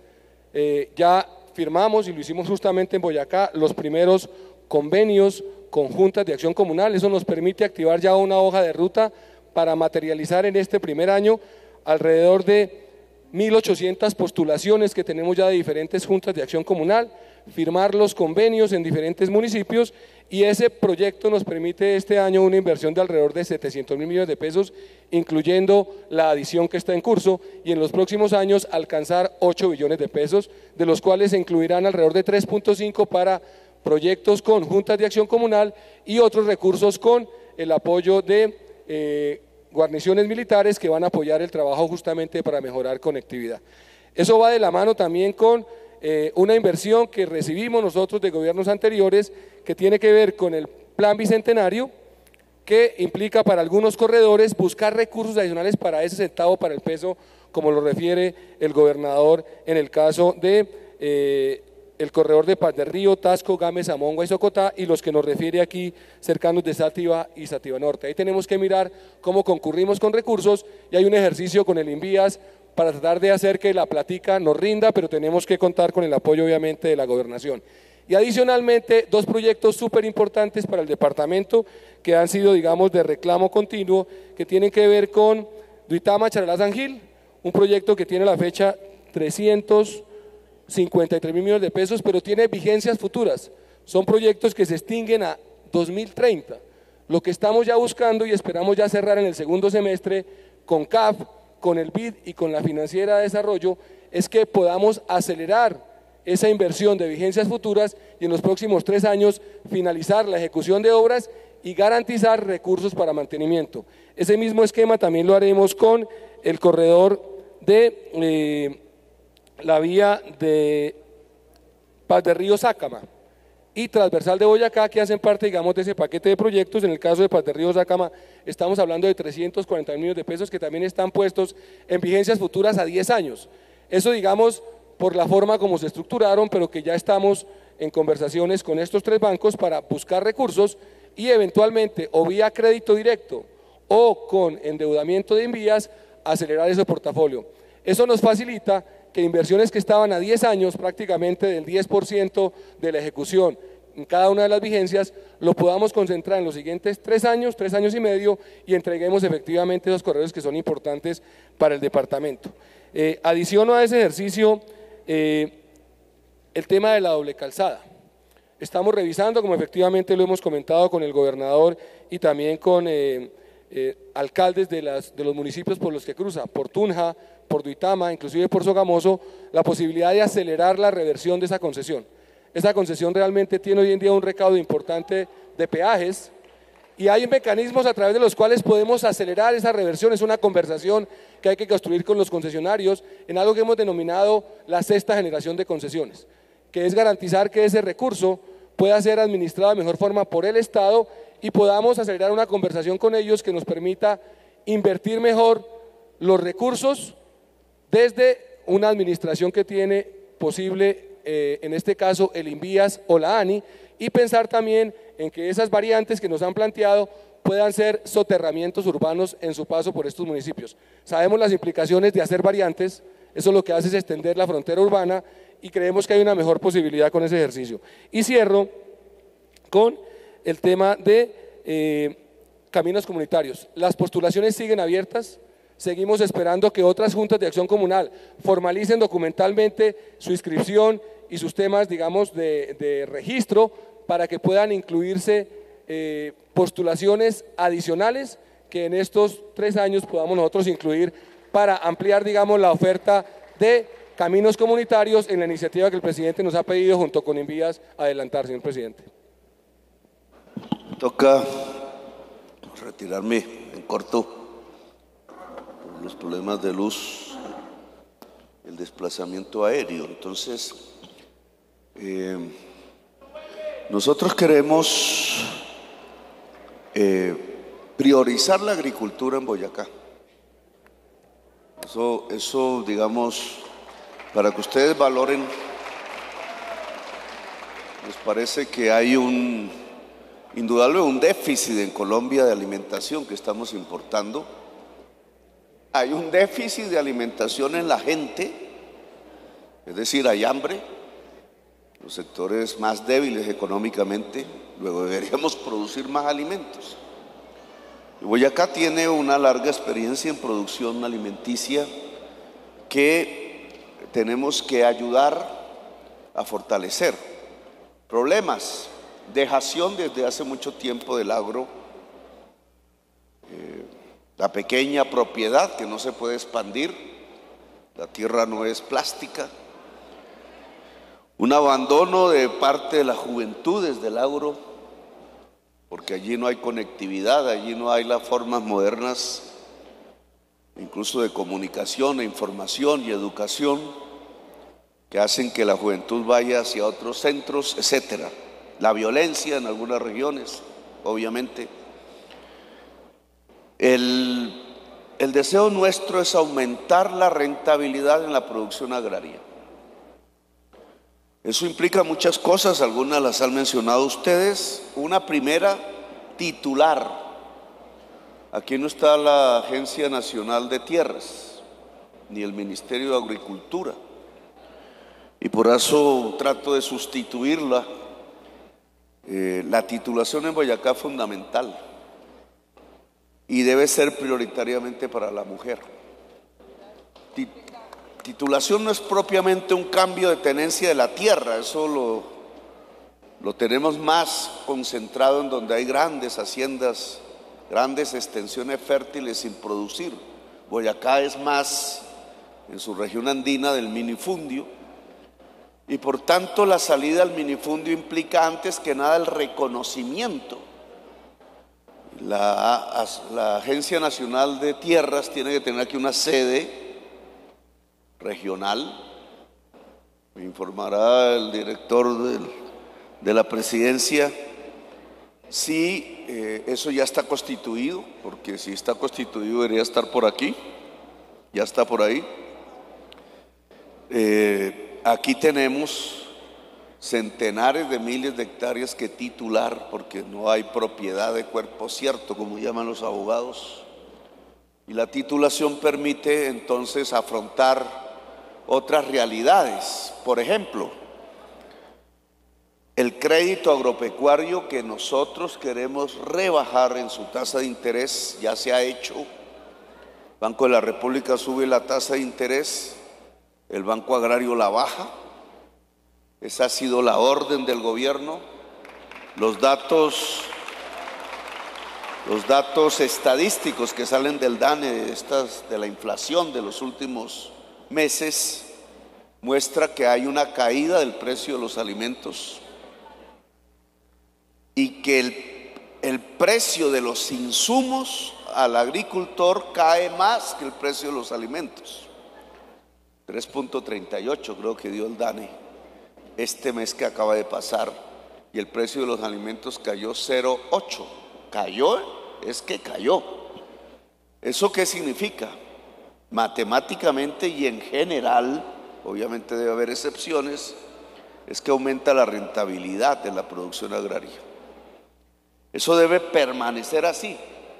Ya firmamos, y lo hicimos justamente en Boyacá, los primeros convenios con juntas de acción comunal. Eso nos permite activar ya una hoja de ruta para materializar en este primer año alrededor de 1.800 postulaciones que tenemos ya de diferentes juntas de acción comunal, firmar los convenios en diferentes municipios, y ese proyecto nos permite este año una inversión de alrededor de 700.000 millones de pesos, incluyendo la adición que está en curso, y en los próximos años alcanzar 8 billones de pesos, de los cuales se incluirán alrededor de 3.5 para proyectos con juntas de acción comunal y otros recursos con el apoyo de guarniciones militares que van a apoyar el trabajo justamente para mejorar conectividad. Eso va de la mano también con una inversión que recibimos nosotros de gobiernos anteriores que tiene que ver con el Plan Bicentenario, que implica para algunos corredores buscar recursos adicionales para ese centavo para el peso, como lo refiere el gobernador en el caso de el corredor de Paz de Río, Tasco, Game, Zamongua y Socotá, y los que nos refiere aquí cercanos de Sátiva y Sátiva Norte. Ahí tenemos que mirar cómo concurrimos con recursos, y hay un ejercicio con el Invías para tratar de hacer que la plática nos rinda, pero tenemos que contar con el apoyo obviamente de la gobernación. Y adicionalmente, dos proyectos súper importantes para el departamento que han sido, digamos, de reclamo continuo, que tienen que ver con Duitama, Charalá, San Gil, un proyecto que tiene la fecha 300 53.000 millones de pesos, pero tiene vigencias futuras. Son proyectos que se extinguen a 2030. Lo que estamos ya buscando y esperamos ya cerrar en el segundo semestre con CAF, con el BID y con la Financiera de Desarrollo es que podamos acelerar esa inversión de vigencias futuras y en los próximos 3 años finalizar la ejecución de obras y garantizar recursos para mantenimiento. Ese mismo esquema también lo haremos con el corredor de la vía de Paz de Río Sácama y transversal de Boyacá, que hacen parte, digamos, de ese paquete de proyectos. En el caso de Paz de Río Sácama estamos hablando de 340 millones de pesos que también están puestos en vigencias futuras a 10 años. Eso, digamos, por la forma como se estructuraron, pero que ya estamos en conversaciones con estos 3 bancos para buscar recursos y eventualmente o vía crédito directo o con endeudamiento de Invías acelerar ese portafolio. Eso nos facilita que inversiones que estaban a 10 años, prácticamente del 10% de la ejecución en cada una de las vigencias, lo podamos concentrar en los siguientes 3 años, 3 años y medio y entreguemos efectivamente esos corredores que son importantes para el departamento. Adiciono a ese ejercicio el tema de la doble calzada. Estamos revisando, como efectivamente lo hemos comentado con el gobernador y también con alcaldes de los municipios por los que cruza, por Tunja, por Duitama, inclusive por Sogamoso, la posibilidad de acelerar la reversión de esa concesión. Esa concesión realmente tiene hoy en día un recaudo importante de peajes y hay mecanismos a través de los cuales podemos acelerar esa reversión. Es una conversación que hay que construir con los concesionarios en algo que hemos denominado la sexta generación de concesiones, que es garantizar que ese recurso pueda ser administrado de mejor forma por el Estado y podamos acelerar una conversación con ellos que nos permita invertir mejor los recursos desde una administración que tiene posible, en este caso el Invías o la ANI, y pensar también en que esas variantes que nos han planteado puedan ser soterramientos urbanos en su paso por estos municipios. Sabemos las implicaciones de hacer variantes, eso lo que hace es extender la frontera urbana y creemos que hay una mejor posibilidad con ese ejercicio. Y cierro con el tema de caminos comunitarios. Las postulaciones siguen abiertas. Seguimos esperando que otras juntas de acción comunal formalicen documentalmente su inscripción y sus temas, digamos, de registro para que puedan incluirse postulaciones adicionales que en estos 3 años podamos nosotros incluir para ampliar, digamos, la oferta de caminos comunitarios en la iniciativa que el presidente nos ha pedido junto con Invías adelantar, señor presidente. Toca retirarme en corto. Los problemas de luz, el desplazamiento aéreo. Entonces, nosotros queremos priorizar la agricultura en Boyacá. Eso, digamos, para que ustedes valoren, nos parece que hay indudablemente un déficit en Colombia de alimentación que estamos importando. Hay un déficit de alimentación en la gente, es decir, hay hambre, los sectores más débiles económicamente, luego deberíamos producir más alimentos. Y Boyacá tiene una larga experiencia en producción alimenticia que tenemos que ayudar a fortalecer. Problemas, dejación desde hace mucho tiempo del agro, la pequeña propiedad que no se puede expandir, la tierra no es plástica, un abandono de parte de las juventudes del agro, porque allí no hay conectividad, allí no hay las formas modernas, incluso de comunicación, e información y educación, que hacen que la juventud vaya hacia otros centros, etcétera. La violencia en algunas regiones, obviamente. El deseo nuestro es aumentar la rentabilidad en la producción agraria. Eso implica muchas cosas, algunas las han mencionado ustedes. Una primera, titular. Aquí no está la Agencia Nacional de Tierras, ni el Ministerio de Agricultura. Y por eso trato de sustituirla. La titulación en Boyacá es fundamental. Y debe ser prioritariamente para la mujer. titulación no es propiamente un cambio de tenencia de la tierra, eso lo tenemos más concentrado en donde hay grandes haciendas, grandes extensiones fértiles sin producir. Boyacá es más en su región andina del minifundio, y por tanto la salida al minifundio implica antes que nada el reconocimiento. La Agencia Nacional de Tierras tiene que tener aquí una sede regional. Me informará el director de la presidencia si eso ya está constituido, porque si está constituido debería estar por aquí, ya está por ahí. Aquí tenemos centenares de miles de hectáreas que titular, porque no hay propiedad de cuerpo cierto, como llaman los abogados, y la titulación permite entonces afrontar otras realidades. Por ejemplo, el crédito agropecuario que nosotros queremos rebajar en su tasa de interés ya se ha hecho. El Banco de la República sube la tasa de interés, el Banco Agrario la baja. Esa ha sido la orden del gobierno. Los datos estadísticos que salen del DANE de la inflación de los últimos meses muestra que hay una caída del precio de los alimentos y que el precio de los insumos al agricultor cae más que el precio de los alimentos. 3.38 creo que dio el DANE este mes que acaba de pasar, y el precio de los alimentos cayó 0.8. Cayó, es que cayó. ¿Eso qué significa? Matemáticamente y en general, obviamente debe haber excepciones, es que aumenta la rentabilidad de la producción agraria. Eso debe permanecer así,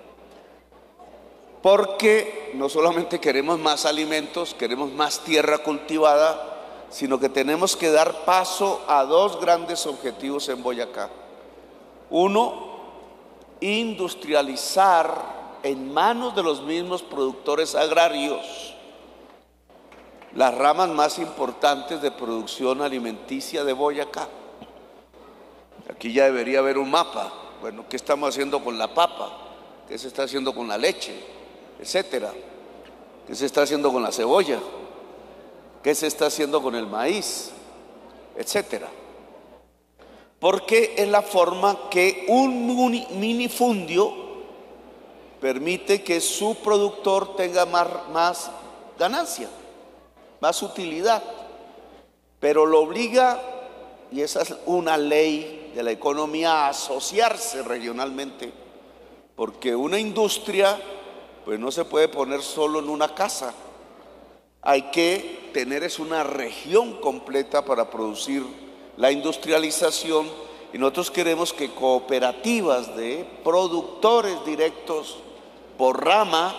porque no solamente queremos más alimentos, queremos más tierra cultivada, sino que tenemos que dar paso a dos grandes objetivos en Boyacá. Uno, industrializar en manos de los mismos productores agrarios las ramas más importantes de producción alimenticia de Boyacá. Aquí ya debería haber un mapa. Bueno, ¿qué estamos haciendo con la papa? ¿Qué se está haciendo con la leche? Etcétera. ¿Qué se está haciendo con la cebolla? ¿Qué se está haciendo con el maíz? Etcétera. Porque es la forma que un minifundio permite que su productor tenga más ganancia, más utilidad, pero lo obliga, y esa es una ley de la economía, a asociarse regionalmente, porque una industria pues no se puede poner solo en una casa. Hay que tener una región completa para producir la industrialización, y nosotros queremos que cooperativas de productores directos por rama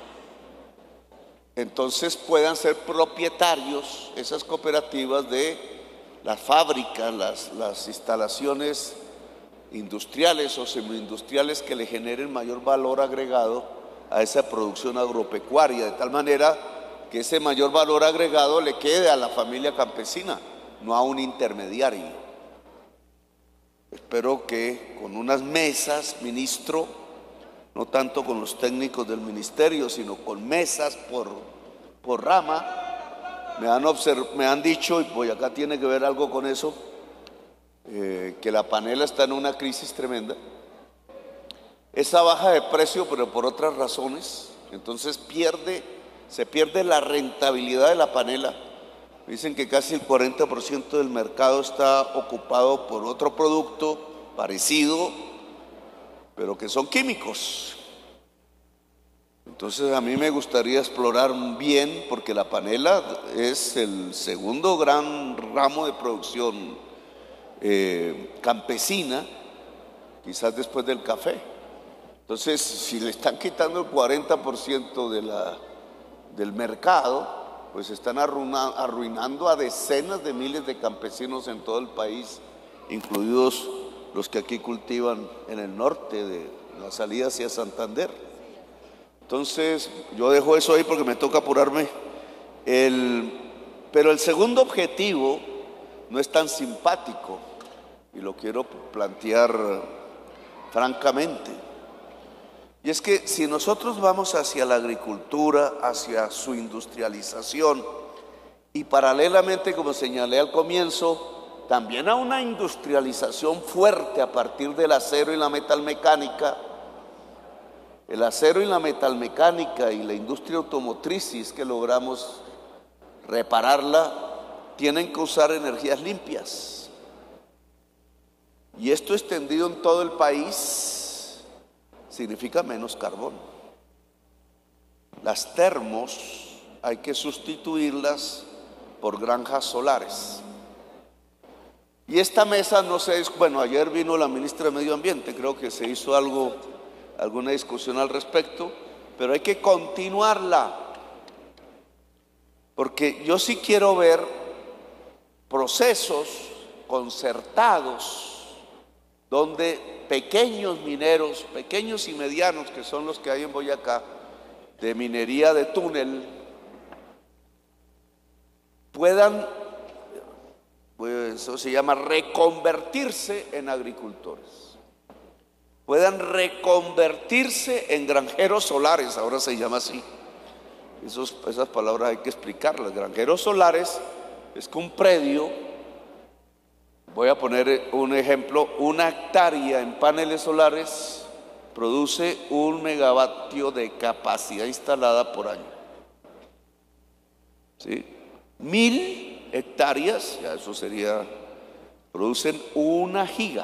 entonces puedan ser propietarios, esas cooperativas, de las fábricas, las instalaciones industriales o semi-industriales que le generen mayor valor agregado a esa producción agropecuaria, de tal manera que ese mayor valor agregado le quede a la familia campesina, no a un intermediario. Espero que con unas mesas, ministro, no tanto con los técnicos del ministerio, sino con mesas por rama, me han dicho, y Boyacá tiene que ver algo con eso, que la panela está en una crisis tremenda. Esa baja de precio, pero por otras razones, entonces se pierde la rentabilidad de la panela. Dicen que casi el 40% del mercado está ocupado por otro producto parecido, pero que son químicos. Entonces a mí me gustaría explorar bien, porque la panela es el segundo gran ramo de producción campesina, quizás después del café. Entonces, si le están quitando el 40% del mercado, pues están arruinando a decenas de miles de campesinos en todo el país, incluidos los que aquí cultivan en el norte de la salida hacia Santander. Entonces, yo dejo eso ahí porque me toca apurarme Pero el segundo objetivo no es tan simpático y lo quiero plantear francamente. Y es que si nosotros vamos hacia la agricultura, hacia su industrialización y paralelamente, como señalé al comienzo, también a una industrialización fuerte a partir del acero y la metalmecánica, el acero y la metalmecánica y la industria automotriz, si es que logramos repararla, tienen que usar energías limpias. Y esto extendido en todo el país significa menos carbón. Las termos hay que sustituirlas por granjas solares. Y esta mesa no sé, bueno, ayer vino la ministra de Medio Ambiente, creo que se hizo alguna discusión al respecto, pero hay que continuarla, porque yo sí quiero ver procesos concertados donde pequeños mineros, pequeños y medianos, que son los que hay en Boyacá, de minería de túnel, puedan, pues eso se llama reconvertirse en agricultores, puedan reconvertirse en granjeros solares, ahora se llama así. Esas palabras hay que explicarlas. Granjeros solares es que un predio, voy a poner un ejemplo, una hectárea en paneles solares produce 1 megavatio de capacidad instalada por año. ¿Sí? 1000 hectáreas, ya eso sería, producen 1 giga.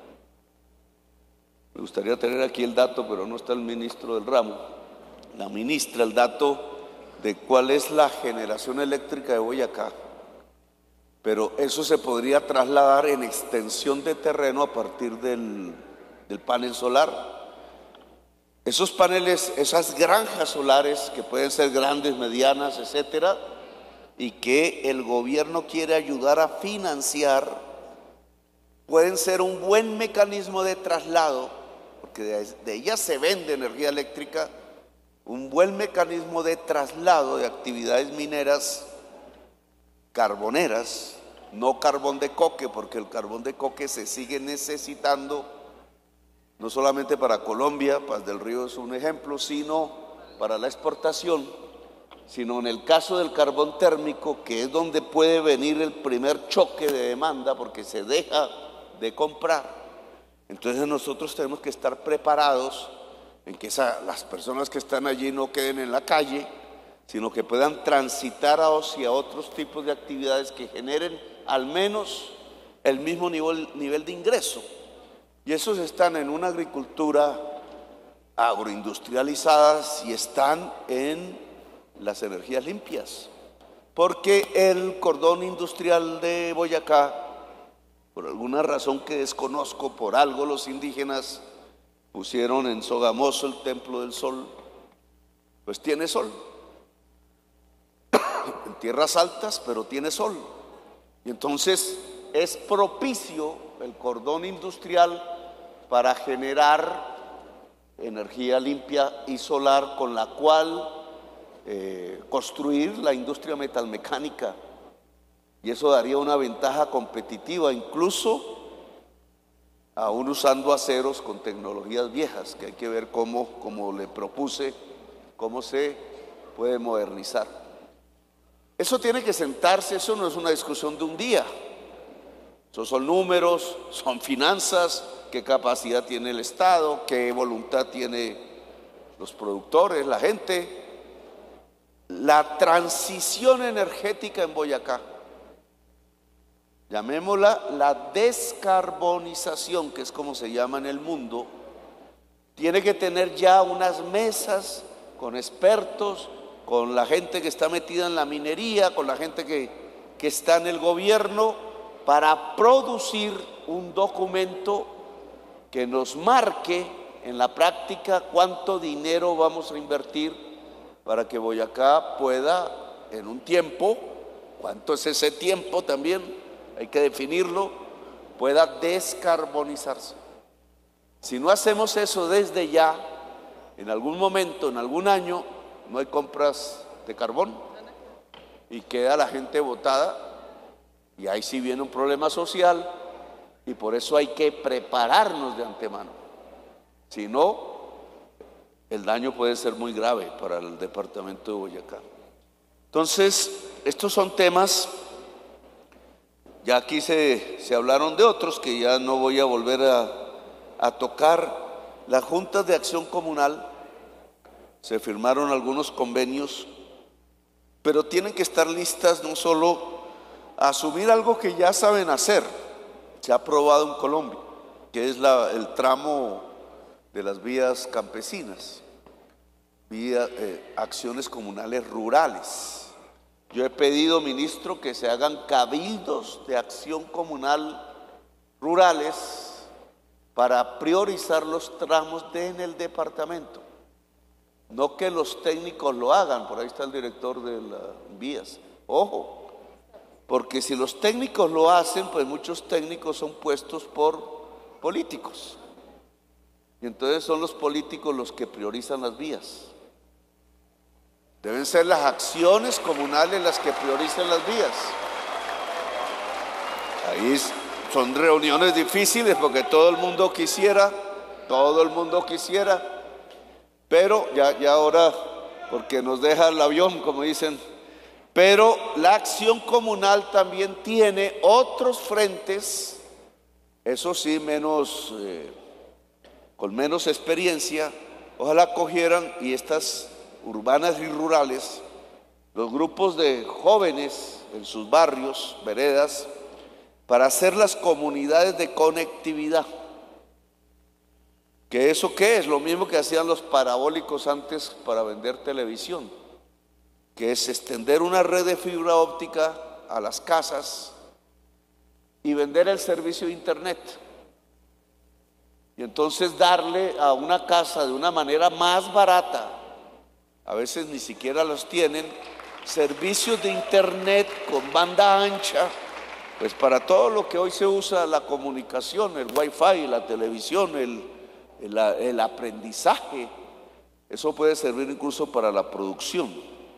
Me gustaría tener aquí el dato, pero no está el ministro del ramo, la ministra, el dato de cuál es la generación eléctrica de Boyacá. Pero eso se podría trasladar en extensión de terreno a partir del panel solar. Esos paneles, esas granjas solares que pueden ser grandes, medianas, etcétera, y que el gobierno quiere ayudar a financiar, pueden ser un buen mecanismo de traslado, porque de ellas se vende energía eléctrica, un buen mecanismo de traslado de actividades mineras carboneras, no carbón de coque, porque el carbón de coque se sigue necesitando no solamente para Colombia, Paz del Río es un ejemplo, sino para la exportación, sino en el caso del carbón térmico, que es donde puede venir el primer choque de demanda porque se deja de comprar. Entonces nosotros tenemos que estar preparados en que las personas que están allí no queden en la calle, sino que puedan transitar hacia otros tipos de actividades que generen al menos el mismo nivel de ingreso. Y esos están en una agricultura agroindustrializada y están en las energías limpias. Porque el cordón industrial de Boyacá, por alguna razón que desconozco, por algo los indígenas pusieron en Sogamoso el Templo del Sol, pues tiene sol. En tierras altas, pero tiene sol. Y entonces es propicio el cordón industrial para generar energía limpia y solar con la cual construir la industria metalmecánica. Y eso daría una ventaja competitiva, incluso aún usando aceros con tecnologías viejas, que hay que ver como le propuse, cómo se puede modernizar. Eso tiene que sentarse, eso no es una discusión de un día. Esos son números, son finanzas, qué capacidad tiene el Estado, qué voluntad tiene los productores, la gente. La transición energética en Boyacá, llamémosla la descarbonización, que es como se llama en el mundo, tiene que tener ya unas mesas con expertos, con la gente que está metida en la minería, con la gente que está en el gobierno, para producir un documento que nos marque en la práctica cuánto dinero vamos a invertir para que Boyacá pueda en un tiempo, cuánto es ese tiempo también, hay que definirlo, pueda descarbonizarse. Si no hacemos eso desde ya, en algún momento, en algún año, no hay compras de carbón. y queda la gente botada, y ahí sí viene un problema social, y por eso hay que prepararnos de antemano. Si no, el daño puede ser muy grave para el departamento de Boyacá. Entonces, estos son temas, ya aquí se hablaron de otros que ya no voy a volver a tocar. Las juntas de acción comunal, se firmaron algunos convenios, pero tienen que estar listas no solo a asumir algo que ya saben hacer, se ha aprobado en Colombia, que es el tramo de las vías campesinas, acciones comunales rurales. Yo he pedido, ministro, que se hagan cabildos de acción comunal rurales para priorizar los tramos en el departamento. No que los técnicos lo hagan, por ahí está el director de las vías. Ojo, porque si los técnicos lo hacen, pues muchos técnicos son puestos por políticos. Y entonces son los políticos los que priorizan las vías. Deben ser las acciones comunales las que prioricen las vías. Ahí son reuniones difíciles porque todo el mundo quisiera, pero ya ahora, porque nos deja el avión, como dicen, pero la acción comunal también tiene otros frentes, eso sí, con menos experiencia. Ojalá cogieran, y estas urbanas y rurales, los grupos de jóvenes en sus barrios, veredas, para hacer las comunidades de conectividad. ¿Que eso qué es? Lo mismo que hacían los parabólicos antes para vender televisión, que es extender una red de fibra óptica a las casas y vender el servicio de internet. Y entonces darle a una casa de una manera más barata, a veces ni siquiera los tienen, servicios de internet con banda ancha, pues para todo lo que hoy se usa, la comunicación, el wifi, la televisión, el aprendizaje, eso puede servir incluso para la producción.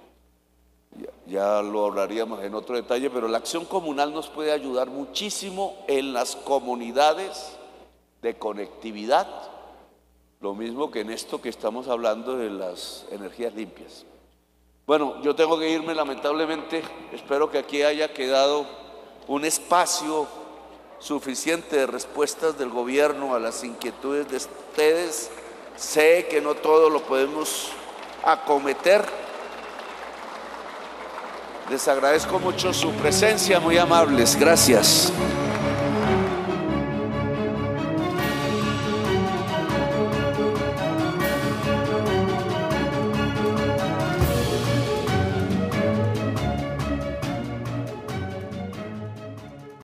Ya lo hablaríamos en otro detalle, pero la acción comunal nos puede ayudar muchísimo en las comunidades de conectividad, lo mismo que en esto que estamos hablando de las energías limpias. Bueno, yo tengo que irme lamentablemente, espero que aquí haya quedado un espacio suficiente de respuestas del gobierno a las inquietudes de ustedes. Sé que no todo lo podemos acometer. Les agradezco mucho su presencia, muy amables. Gracias.